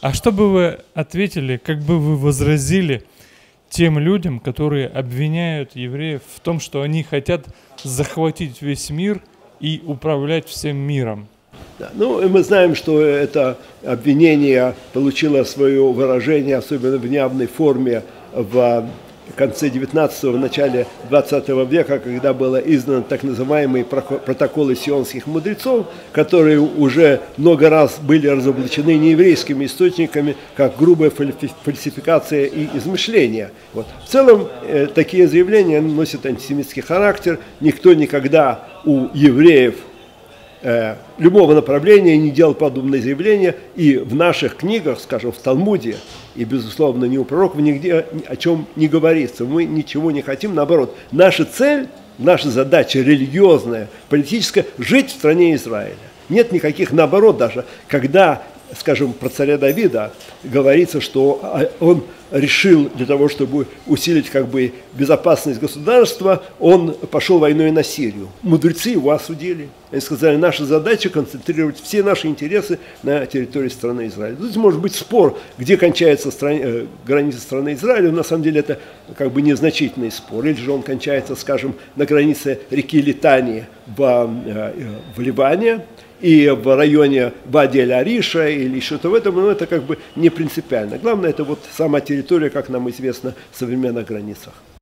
А что бы вы ответили, как бы вы возразили тем людям, которые обвиняют евреев в том, что они хотят захватить весь мир и управлять всем миром? Да. Ну, и мы знаем, что это обвинение получило свое выражение, особенно в явной форме, в конце 19-го, в начале 20 века, когда было издано так называемые протоколы сионских мудрецов, которые уже много раз были разоблачены нееврейскими источниками как грубая фальсификация и измышление. Вот. В целом, такие заявления носят антисемитский характер. Никто никогда у евреев любого направления не делал подобные заявления, и в наших книгах, скажем, в Талмуде, и, безусловно, ни у пророков нигде о чем не говорится. Мы ничего не хотим, наоборот. Наша цель, наша задача религиозная, политическая – жить в стране Израиля. Нет никаких, наоборот, даже, когда, скажем, про царя Давида говорится, что он решил для того, чтобы усилить как бы безопасность государства, он пошел войной на Сирию. Мудрецы его осудили. Они сказали, наша задача концентрировать все наши интересы на территории страны Израиля. Здесь может быть спор, где кончается граница страны Израиля, но на самом деле это как бы незначительный спор. Или же он кончается, скажем, на границе реки Литани в Ливане, и в районе Вади-эль-Ариша или что-то в этом, но это как бы не принципиально. Главное, это вот сама территория, как нам известно, в современных границах.